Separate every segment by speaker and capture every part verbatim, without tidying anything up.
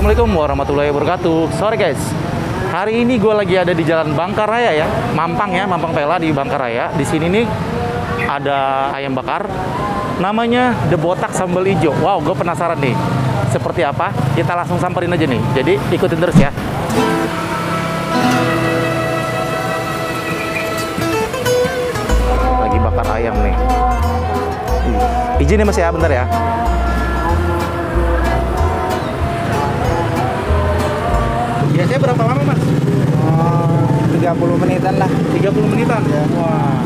Speaker 1: Assalamualaikum warahmatullahi wabarakatuh. Sorry guys, hari ini gue lagi ada di Jalan Bangkaraya ya, Mampang ya, Mampang Pela di Bangkaraya. Di sini nih ada ayam bakar, namanya The Botak Sambal Ijo. Wow, gue penasaran nih, seperti apa? Kita langsung samperin aja nih. Jadi ikutin terus ya. Lagi bakar ayam nih. Izin ya mas ya, bentar ya. Biasanya berapa lama mas?
Speaker 2: Oh, tiga puluh menitan lah.
Speaker 1: tiga puluh menitan?
Speaker 2: Ya.
Speaker 1: Wah.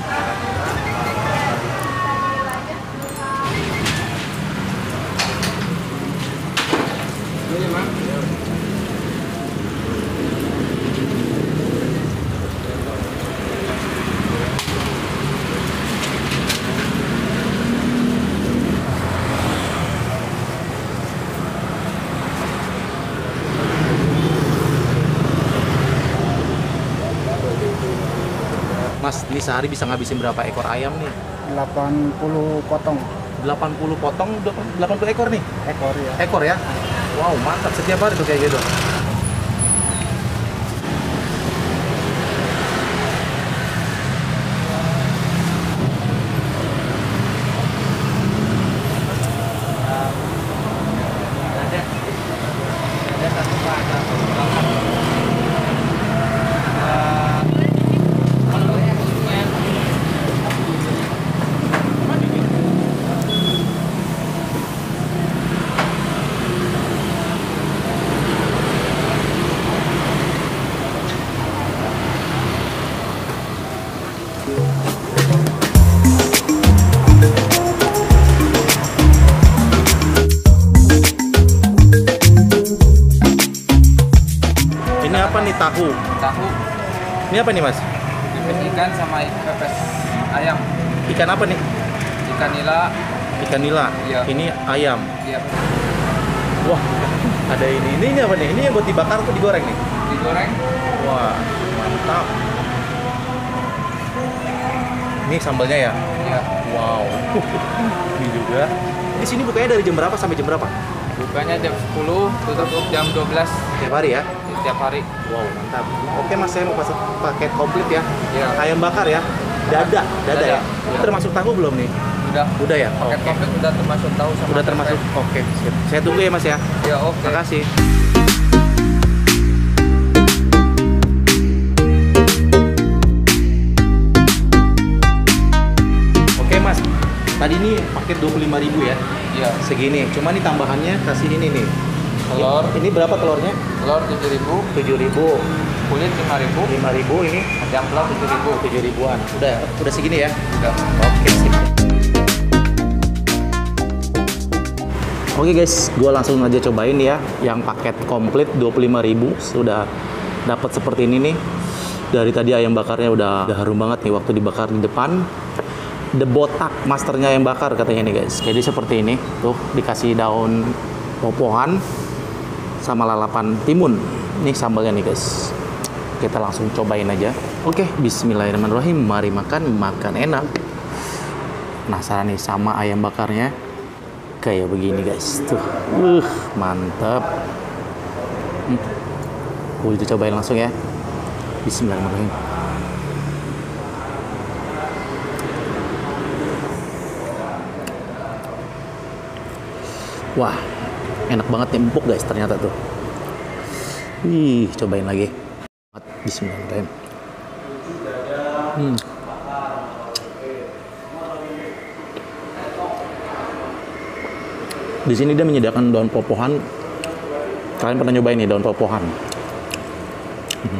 Speaker 1: Mas, ini sehari bisa ngabisin berapa ekor ayam nih?
Speaker 2: delapan puluh potong.
Speaker 1: delapan puluh potong, delapan puluh ekor nih?
Speaker 2: Ekor ya.
Speaker 1: Ekor ya? Wow, mantap. Setiap hari tuh kayak gitu. Ini apa nih, tahu?
Speaker 3: Tahu.
Speaker 1: Ini apa nih mas?
Speaker 3: Pepes ikan sama pepes ayam.
Speaker 1: Ikan apa nih?
Speaker 3: Ikan nila.
Speaker 1: Ikan nila.
Speaker 3: Iya.
Speaker 1: Ini ayam.
Speaker 3: Iya.
Speaker 1: Wah, ada ini. Ini, ini apa nih? Ini yang buat dibakar atau digoreng nih?
Speaker 3: Digoreng.
Speaker 1: Wah, mantap. Ini sambalnya ya?
Speaker 3: Iya.
Speaker 1: Wow. Ini juga. Di sini bukanya dari jam berapa sampai jam berapa?
Speaker 3: Bukanya jam sepuluh, tutup jam dua belas
Speaker 1: Tiap hari ya?
Speaker 3: setiap hari.
Speaker 1: Wow, mantap. Oke mas, saya mau pesan paket komplit ya.
Speaker 3: Iya.
Speaker 1: Ayam bakar ya. Dada, dada,
Speaker 3: Dada,
Speaker 1: ya.
Speaker 3: iya.
Speaker 1: Termasuk tahu belum nih?
Speaker 3: Udah.
Speaker 1: Udah ya?
Speaker 3: Paket
Speaker 1: Oke.
Speaker 3: komplit udah termasuk tahu sama
Speaker 1: Udah termasuk.
Speaker 3: tempe.
Speaker 1: Oke, sip. Saya tunggu ya mas ya.
Speaker 3: Ya, oke.
Speaker 1: Makasih. Oke mas, tadi ini paket dua puluh lima ribu ya.
Speaker 3: Iya.
Speaker 1: Segini. Cuma nih tambahannya kasih ini nih.
Speaker 3: Telur.
Speaker 1: Ini berapa telurnya?
Speaker 3: Telur tujuh ribu,
Speaker 1: tujuh ribu.
Speaker 3: kulit lima ribu,
Speaker 1: lima ribu ini
Speaker 3: jamplok tujuh ribu.
Speaker 1: tujuh ribuan. Udah, udah segini ya.
Speaker 3: Udah.
Speaker 1: Oke, sip. Oke guys, gue langsung aja cobain ya yang paket komplit dua puluh lima ribu. Sudah dapat seperti ini nih. Dari tadi ayam bakarnya udah, udah harum banget nih waktu dibakar di depan. The Botak, masternya ayam bakar katanya nih guys. Jadi seperti ini, tuh dikasih daun popohan sama lalapan timun. Ini sambalnya nih guys. Kita langsung cobain aja. Oke, bismillahirrahmanirrahim. Mari makan, makan enak. Penasaran nih sama ayam bakarnya. Kayak begini guys. Tuh, uh, mantap. Hmm. Boleh dicobain langsung ya. Bismillahirrahmanirrahim. Wah, enak banget nih, empuk guys ternyata tuh. Wih, cobain lagi. Bismillahirrahmanirrahim. Hmm. Di sini dia menyediakan daun popohan. Kalian pernah nyobain nih daun popohan? Hmm.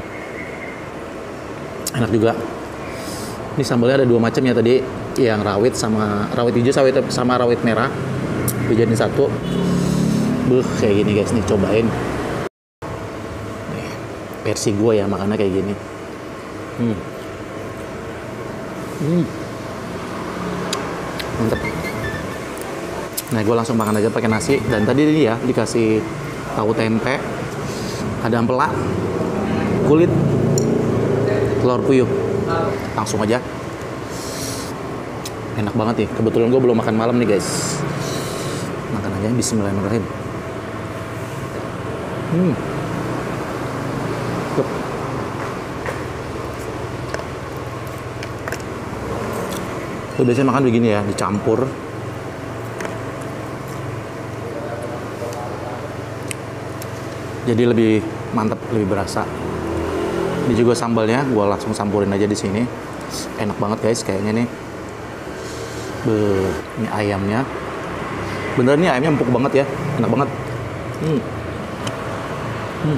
Speaker 1: Enak juga. Ini sambalnya ada dua macam ya tadi, yang rawit sama rawit hijau sama, sama rawit merah. Dijadiin satu. Buh, kayak gini guys nih, cobain. Nih, versi gue ya makannya kayak gini. Hmm. Hmm. Mantep. Nah, gue langsung makan aja pakai nasi. Dan tadi ini ya dikasih tahu tempe, ada ampela, kulit, telur puyuh. Langsung aja. Enak banget nih. Kebetulan gue belum makan malam nih guys. Makan aja. Bismillahirrahmanirrahim. Hmm. Tuh. Tuh biasanya makan begini ya, dicampur. Jadi lebih mantap, lebih berasa. Ini juga sambalnya, gue langsung sampurin aja di sini. Enak banget guys, kayaknya nih. Beuh, ini ayamnya. Bener nih ayamnya empuk banget ya, enak banget. Hmm. Hmm.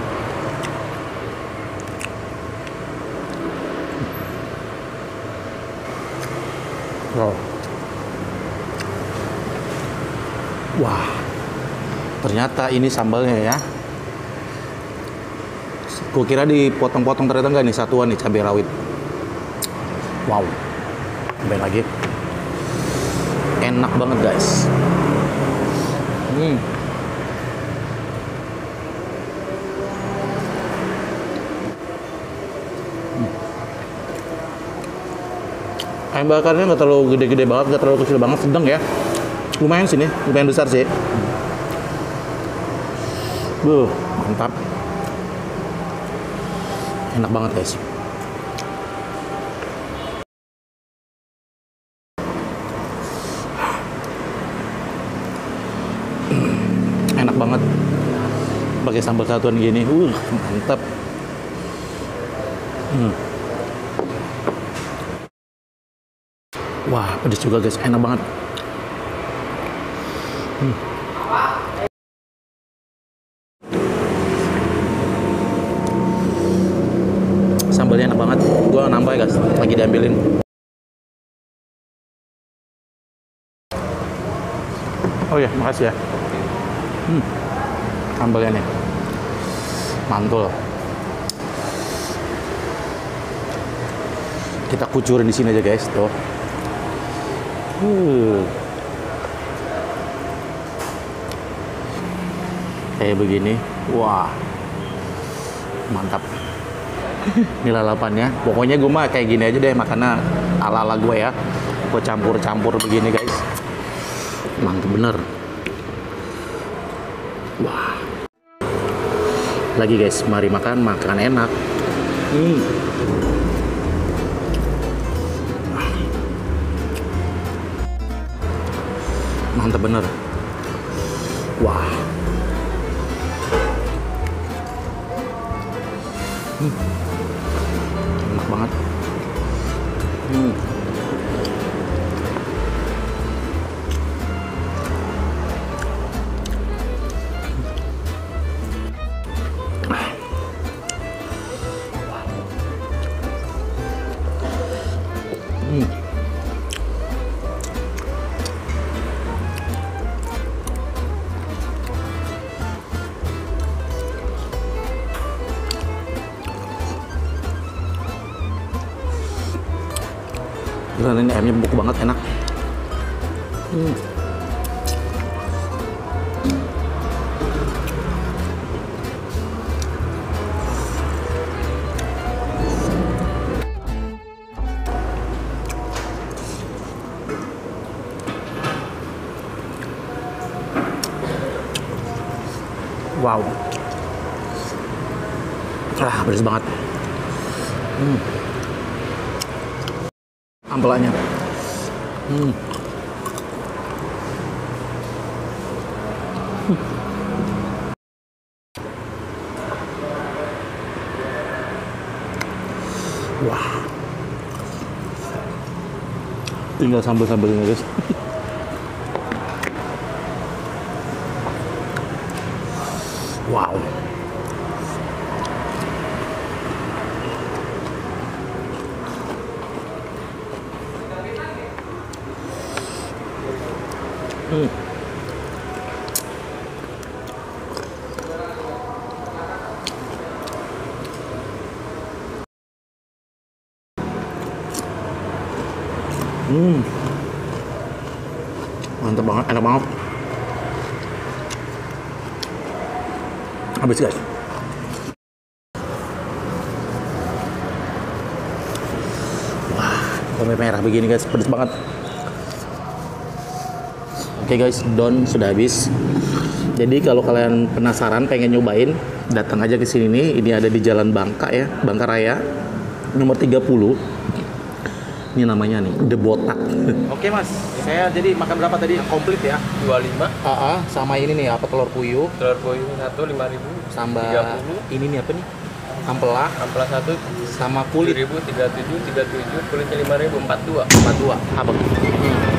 Speaker 1: Wow. Wah, ternyata ini sambalnya ya. Gue kira dipotong-potong, ternyata enggak nih, satuan nih cabai rawit. Wow, cobain lagi. Enak banget guys. Hmm. Ayam bakarnya nggak terlalu gede-gede banget, nggak terlalu kecil banget, sedang ya. Lumayan sih nih, lumayan besar sih. Buh, mantap. Enak banget guys. Enak banget. Pakai sambal satuan gini, uh, mantap. Hmm. Wah, pedes juga guys, enak banget. Hmm. Sambalnya enak banget. Gua nambah ya guys, lagi diambilin. Oh ya, makasih ya. Hmm. Sambalnya nih, mantul. Kita kucurin di sini aja guys, tuh. Uh. Kayak begini, wah, mantap. Ini lalapannya, pokoknya gue mah kayak gini aja deh makannya ala-ala gue ya. Gue campur-campur begini guys, mantap bener. Wah, lagi guys, mari makan, makan enak. Hmm. Mantap bener. Wah. Hmm. Enak banget. Hmm. Hmm. Gila, ini ayamnya empuk banget, enak. Hmm. Wow. Ah, pedas banget. Hmm. Ampelannya. Hmm. Hmm. Wah. Tinggal sambal-sambalnya guys. Wow. Hmm. Hmm. Mantap banget, enak banget. Habis guys. Wah, tomat merah begini guys, pedas banget. Oke okay guys, don sudah habis. Jadi kalau kalian penasaran pengen nyobain, datang aja ke sini nih. Ini ada di Jalan Bangka ya, Bangka Raya, nomor tiga puluh. Ini namanya nih, The Botak. Oke mas, saya jadi makan berapa tadi? Komplit ya?
Speaker 3: dua puluh lima.
Speaker 1: Ah, sama ini nih apa telur puyuh,
Speaker 3: Telur puyuh satu lima ribu.
Speaker 1: sama
Speaker 3: tiga puluh.
Speaker 1: ini nih apa nih? Ampela,
Speaker 3: Ampela satu
Speaker 1: sama
Speaker 3: tujuh
Speaker 1: kulit
Speaker 3: ribu, tiga puluh tujuh, tiga puluh tujuh, kulitnya lima ribu, empat puluh dua.
Speaker 1: empat puluh dua. Apa?